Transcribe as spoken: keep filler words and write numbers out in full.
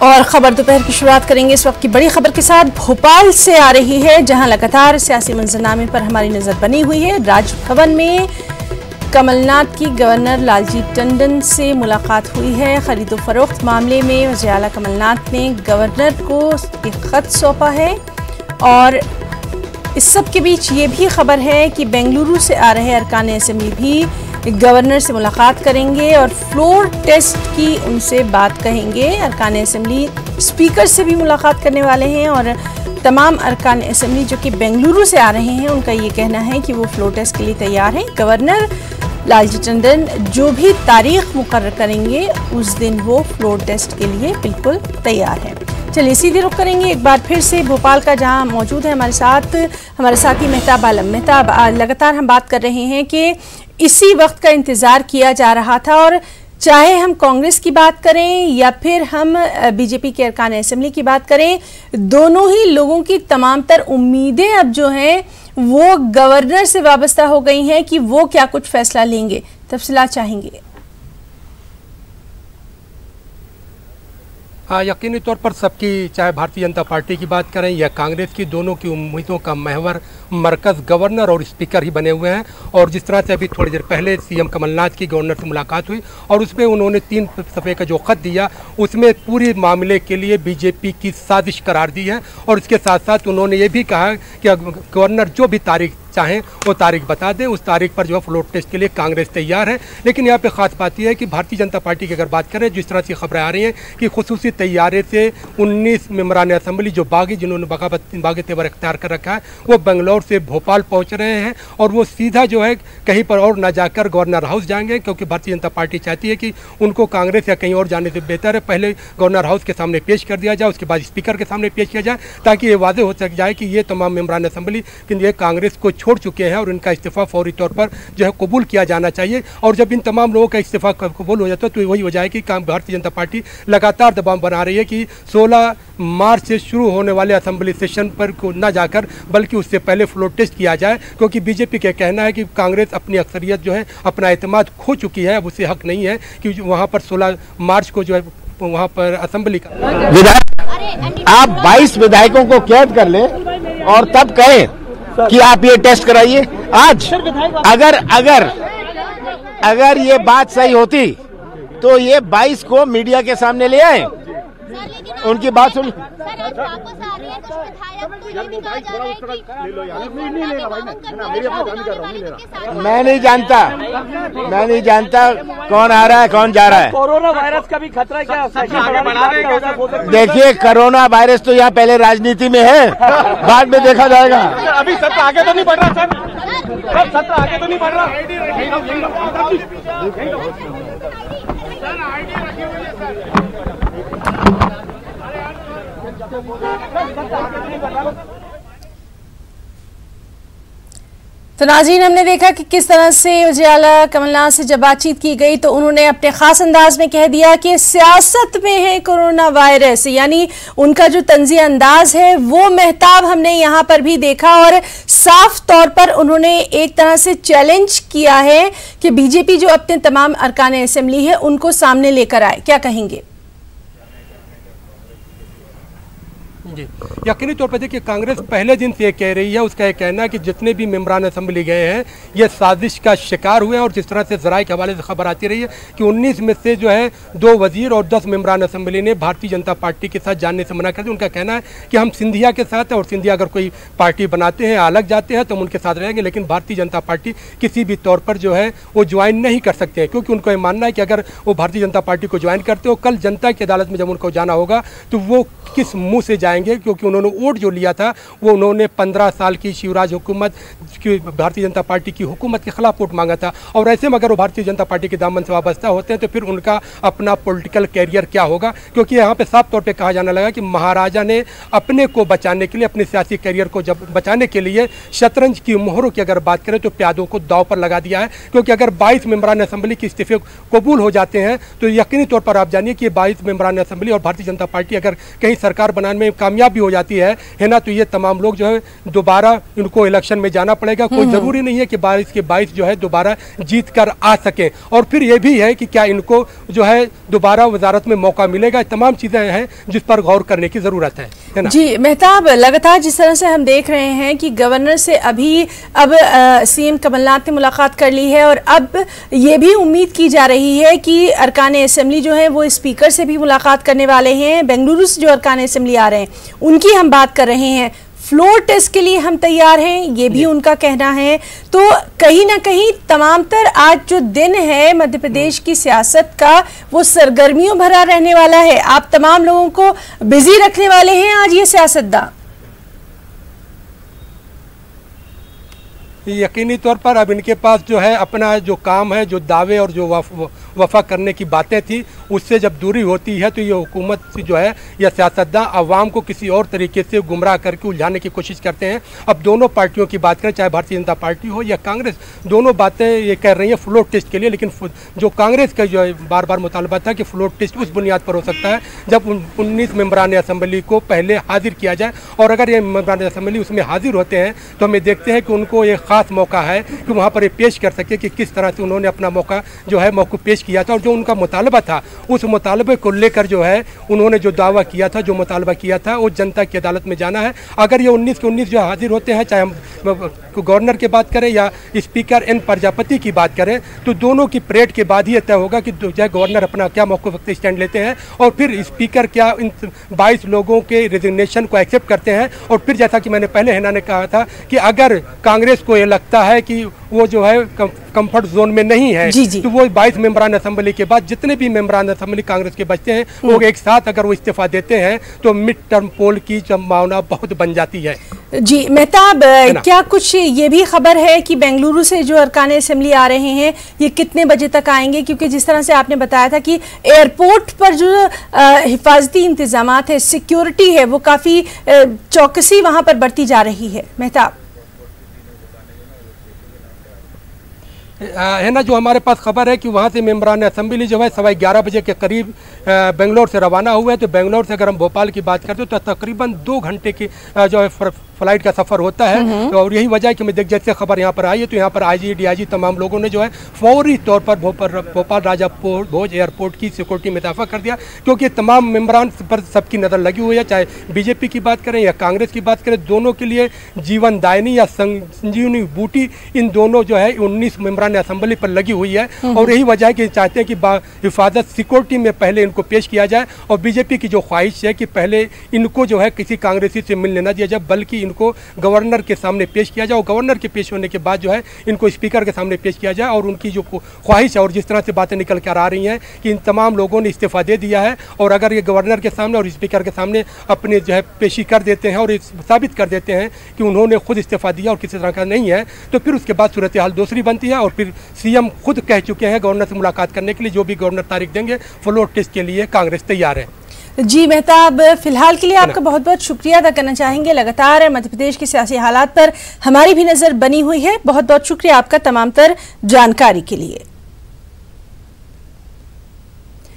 और खबर दोपहर की शुरुआत करेंगे इस वक्त की बड़ी खबर के साथ। भोपाल से आ रही है, जहां लगातार सियासी मंजरनामे पर हमारी नजर बनी हुई है। राजभवन में कमलनाथ की गवर्नर लालजी टंडन से मुलाकात हुई है। खरीदो फरोख्त मामले में वज़ीर आला कमलनाथ ने गवर्नर को एक खत सौंपा है। और इस सब के बीच ये भी खबर है कि बेंगलुरु से आ रहे अरकान असेंबली भी गवर्नर से मुलाकात करेंगे और फ्लोर टेस्ट की उनसे बात कहेंगे। अरकान असेंबली स्पीकर से भी मुलाकात करने वाले हैं और तमाम अरकान असेंबली जो कि बेंगलुरु से आ रहे हैं, उनका ये कहना है कि वो फ्लोर टेस्ट के लिए तैयार हैं। गवर्नर लालजी टंडन जो भी तारीख मुकर्रर करेंगे उस दिन वो फ्लोर टेस्ट के लिए बिल्कुल तैयार है। चलिए सीधे रुख करेंगे एक बार फिर से भोपाल का, जहां मौजूद है हमारे साथ हमारे साथी मेहताब आलम। मेहताब, लगातार हम बात कर रहे हैं कि इसी वक्त का इंतज़ार किया जा रहा था और चाहे हम कांग्रेस की बात करें या फिर हम बीजेपी के अरकान असेंबली की बात करें, दोनों ही लोगों की तमाम तर उम्मीदें अब जो हैं वो गवर्नर से वाबस्ता हो गई हैं कि वो क्या कुछ फैसला लेंगे। तफसीलात चाहेंगे। हाँ, यकीनी तौर पर सबकी, चाहे भारतीय जनता पार्टी की बात करें या कांग्रेस की, दोनों की उम्मीदों का महवर मरकज़ गवर्नर और स्पीकर ही बने हुए हैं। और जिस तरह से अभी थोड़ी देर पहले सीएम कमलनाथ की गवर्नर से मुलाकात हुई और उसमें उन्होंने तीन सफ़े का जो ख़त दिया उसमें पूरे मामले के लिए बीजेपी की साजिश करार दी है। और इसके साथ साथ उन्होंने ये भी कहा कि गवर्नर जो भी तारीख चाहें वो तारीख बता दें, उस तारीख पर जो है फ्लोर टेस्ट के लिए कांग्रेस तैयार है। लेकिन यहाँ पे ख़ास बात यह है कि भारतीय जनता पार्टी की अगर बात करें, जिस तरह से खबरें आ रही हैं कि खुसूसी तैयारी से उन्नीस मेम्बरान असेंबली जो बागी जिन्होंने बगावत बागी तेवर इख्तियार कर रखा है, वो बेंगलोर से भोपाल पहुँच रहे हैं और वो सीधा जो है कहीं पर और न जाकर गवर्नर हाउस जाएंगे, क्योंकि भारतीय जनता पार्टी चाहती है कि उनको कांग्रेस या कहीं और जाने से बेहतर है पहले गवर्नर हाउस के सामने पेश कर दिया जाए, उसके बाद स्पीकर के सामने पेश किया जाए, ताकि ये वाज़ेह हो सक जाए कि ये तमाम मेम्बरान असेंबली कि ये कांग्रेस को छोड़ चुके हैं और इनका इस्तीफा फौरी तौर पर जो है कबूल किया जाना चाहिए। और जब इन तमाम लोगों का इस्तीफा कबूल हो जाता है तो वही वजह है कि भारतीय जनता पार्टी लगातार दबाव बना रही है कि सोलह मार्च से शुरू होने वाले असेंबली सेशन पर को न जाकर बल्कि उससे पहले फ्लोर टेस्ट किया जाए, क्योंकि बीजेपी का कहना है कि कांग्रेस अपनी अक्सरियत जो है अपना एतमाद खो चुकी है। अब उसे हक नहीं है कि वहाँ पर सोलह मार्च को जो है वहाँ पर असेंबली का विधायक आप बाईस विधायकों को कैद कर ले और तब कहें कि आप ये टेस्ट कराइए। आज अगर अगर अगर ये बात सही होती तो ये बाईस को मीडिया के सामने ले आए, उनकी बात सुन। मैं नहीं जानता मैं नहीं जानता कौन आ रहा है कौन जा रहा है। कोरोना वायरस का भी खतरा क्या? देखिए, कोरोना वायरस तो यहाँ पहले राजनीति में है, बाद में देखा जाएगा। अभी सत्र आगे तो नहीं बढ़ रहा सर, सत्र आगे तो नहीं बढ़ रहा। तो नाज़रीन, हमने देखा कि किस तरह से वज़ीर आला कमलनाथ से जब बातचीत की गई तो उन्होंने अपने ख़ास अंदाज में कह दिया कि सियासत में है कोरोना वायरस, यानी उनका जो तंज़िया अंदाज है वो मेहताब हमने यहाँ पर भी देखा। और साफ तौर पर उन्होंने एक तरह से चैलेंज किया है कि बीजेपी जो अपने तमाम अरकान असेंबली है उनको सामने लेकर आए। क्या कहेंगे? जी, यकीनी तौर पर देखिए, कांग्रेस पहले दिन से ये कह रही है, उसका ये कहना है कि जितने भी मेम्बरान असेंबली गए हैं ये साजिश का शिकार हुए हैं। और जिस तरह से ज़राए के हवाले से खबर आती रही है कि उन्नीस में से जो है दो वजीर और दस मेम्बरान असेंबली ने भारतीय जनता पार्टी के साथ जानने से मना कर दिया। उनका कहना है कि हम सिंधिया के साथ हैं और सिंधिया अगर कोई पार्टी बनाते हैं, अलग जाते हैं तो हम उनके साथ रहेंगे, लेकिन भारतीय जनता पार्टी किसी भी तौर पर जो है वो ज्वाइन नहीं कर सकते हैं, क्योंकि उनको ये मानना है कि अगर वो भारतीय जनता पार्टी को ज्वाइन करते हो, कल जनता की अदालत में जब उनको जाना होगा तो वो किस मुँह से जाएंगे, क्योंकि उन्होंने वोट जो लिया था वो उन्होंने पंद्रह साल की शिवराज हुकूमत की भारतीय जनता पार्टी की हुकूमत के खिलाफ वोट मांगा था। और ऐसे में अगर वो भारतीय जनता पार्टी के दामन से वाबस्ता होते हैं तो फिर उनका अपना पॉलिटिकल कैरियर क्या होगा, क्योंकि यहाँ पे साफ तौर पे कहा जाने लगा कि महाराजा ने अपने को बचाने के लिए, अपने सियासी कैरियर को जब बचाने के लिए शतरंज की मोहरों की अगर बात करें तो प्यादों को दाव पर लगा दिया है। क्योंकि अगर बाईस मेम्बरान असेंबली के इस्तीफे कबूल हो जाते हैं तो यकीनी तौर पर आप जानिए कि बाईस मेम्बरान असेंबली और भारतीय जनता पार्टी अगर कहीं सरकार बनाने में कामयाब भी हो जाती है है ना, तो ये तमाम लोग जो है दोबारा इनको इलेक्शन में जाना पड़ेगा। कोई ज़रूरी नहीं है कि बाईस के बाईस जो है दोबारा जीत कर आ सकें। और फिर ये भी है कि क्या इनको जो है दोबारा वजारत में मौका मिलेगा। तमाम चीज़ें हैं जिस पर गौर करने की ज़रूरत है, है ना। जी मेहताब, लगातार जिस तरह से हम देख रहे हैं कि गवर्नर से अभी अब सीएम कमलनाथ ने मुलाकात कर ली है और अब ये भी उम्मीद की जा रही है कि अरकान असेंबली जो है वो स्पीकर से भी मुलाकात करने वाले हैं। बेंगलुरु से जो अरकान असेंबली आ रहे हैं उनकी हम बात कर रहे हैं। फ्लोर टेस्ट के लिए हम तैयार हैं, ये भी उनका कहना है। तो कहीं ना कहीं तमाम तर आज जो दिन है मध्य प्रदेश की सियासत का वो सरगर्मियों भरा रहने वाला है। आप तमाम लोगों को बिजी रखने वाले हैं आज ये सियासतदान। यकीनी तौर पर अब इनके पास जो है अपना जो काम है, जो दावे और जो वफ, वफा करने की बातें थी, उससे जब दूरी होती है तो ये हुकूमत जो है या सियासतदान अवाम को किसी और तरीके से गुमराह करके उलझाने की कोशिश करते हैं। अब दोनों पार्टियों की बात करें, चाहे भारतीय जनता पार्टी हो या कांग्रेस, दोनों बातें ये कह रही हैं फ्लोर टेस्ट के लिए। लेकिन जो कांग्रेस का जो है बार बार मुतालबा था कि फ्लोर टेस्ट उस बुनियाद पर हो सकता है जब उन्नीस मेम्बरान असम्बली को पहले हाजिर किया जाए। और अगर ये मेम्बरान असम्बली उसमें हाजिर होते हैं तो हमें देखते हैं कि उनको एक खास मौका है कि वहाँ पर ये पेश कर सके कि किस तरह से उन्होंने अपना मौका जो है मौका पेश किया था और जो उनका मुतालबा था उस मुतालबे को लेकर जो है उन्होंने जो दावा किया था, जो मुतालबा किया था, वो जनता की अदालत में जाना है। अगर ये उन्नीस के उन्नीस जो हाजिर होते हैं, चाहे हम गवर्नर की बात करें या स्पीकर एन प्रजापति की बात करें, तो दोनों की परेड के बाद ही तय होगा कि जो है गवर्नर अपना क्या मौक़िफ़ वक्त स्टैंड लेते हैं और फिर स्पीकर क्या इन बाईस लोगों के रिजिग्नेशन को एक्सेप्ट करते हैं। और फिर जैसा कि मैंने पहले हिना ने कहा था कि अगर कांग्रेस को ये लगता है कि वो जो है कंफर्ट जोन में नहीं है, जी जी। तो वो बाईस मेंबरान असेंबली के बाद जितने भी मेंबरान असेंबली कांग्रेस के बचते हैं वो एक साथ अगर वो इस्तीफा देते हैं तो मिड टर्म पोल की संभावना बहुत बन जाती है। जी मेहताब, क्या कुछ ये भी खबर है कि बेंगलुरु से जो अरकान असेंबली आ रहे हैं ये कितने बजे तक आएंगे? क्योंकि जिस तरह से आपने बताया था कि एयरपोर्ट पर जो हिफाजती इंतजामात है, सिक्योरिटी है, वो काफ़ी चौकसी वहाँ पर बढ़ती जा रही है। मेहताब है ना, जो हमारे पास खबर है कि वहाँ से मेम्बरान असेंबली जो है सवा ग्यारह बजे के करीब बेंगलोर से रवाना हुए। तो बेंगलोर से अगर हम भोपाल की बात करते तो तकरीबन दो घंटे की जो है फ्लाइट का सफ़र होता है। तो और यही वजह है कि मैं देख जैसे खबर यहाँ पर आई है तो यहाँ पर आई जी डी आई जी तमाम लोगों ने जो है फौरी तौर पर भोपाल भोपाल राजा भोज एयरपोर्ट की सिक्योरिटी में इजाफा कर दिया, क्योंकि तमाम मेम्बरान पर सबकी नज़र लगी हुई है। चाहे बीजेपी की बात करें या कांग्रेस की बात करें, दोनों के लिए जीवन दायनी या संजीवनी बूटी इन दोनों जो है उन्नीस मेम्बरान असेंबली पर लगी हुई है। और यही वजह है कि चाहते हैं कि हिफाजत सिक्योरिटी में पहले इनको पेश किया जाए। और बीजेपी की जो ख्वाहिश है कि पहले इनको जो है किसी कांग्रेसी से मिलने न दिया जाए, बल्कि इनको गवर्नर के सामने पेश किया जाए और गवर्नर के पेश होने के बाद जो है इनको स्पीकर के सामने पेश किया जाए। और उनकी जो ख्वाहिश है और जिस तरह से बातें निकल कर आ रही हैं कि इन तमाम लोगों ने इस्तीफा दे दिया है और अगर ये गवर्नर के सामने और स्पीकर के सामने अपने जो है पेशी कर देते हैं और साबित कर देते हैं कि उन्होंने खुद इस्तीफा दिया और किसी तरह का नहीं है, तो फिर उसके बाद सूरत हाल दूसरी बनती है। और फिर सीएम खुद कह चुके हैं गवर्नर से मुलाकात करने के लिए, जो भी गवर्नर तारीख देंगे फ्लोर टेस्ट के लिए कांग्रेस तैयार है। जी मेहताब, फिलहाल के लिए आपका बहुत बहुत शुक्रिया अदा करना चाहेंगे। लगातार मध्य प्रदेश के सियासी हालात पर हमारी भी नज़र बनी हुई है। बहुत बहुत शुक्रिया आपका तमाम तर जानकारी के लिए।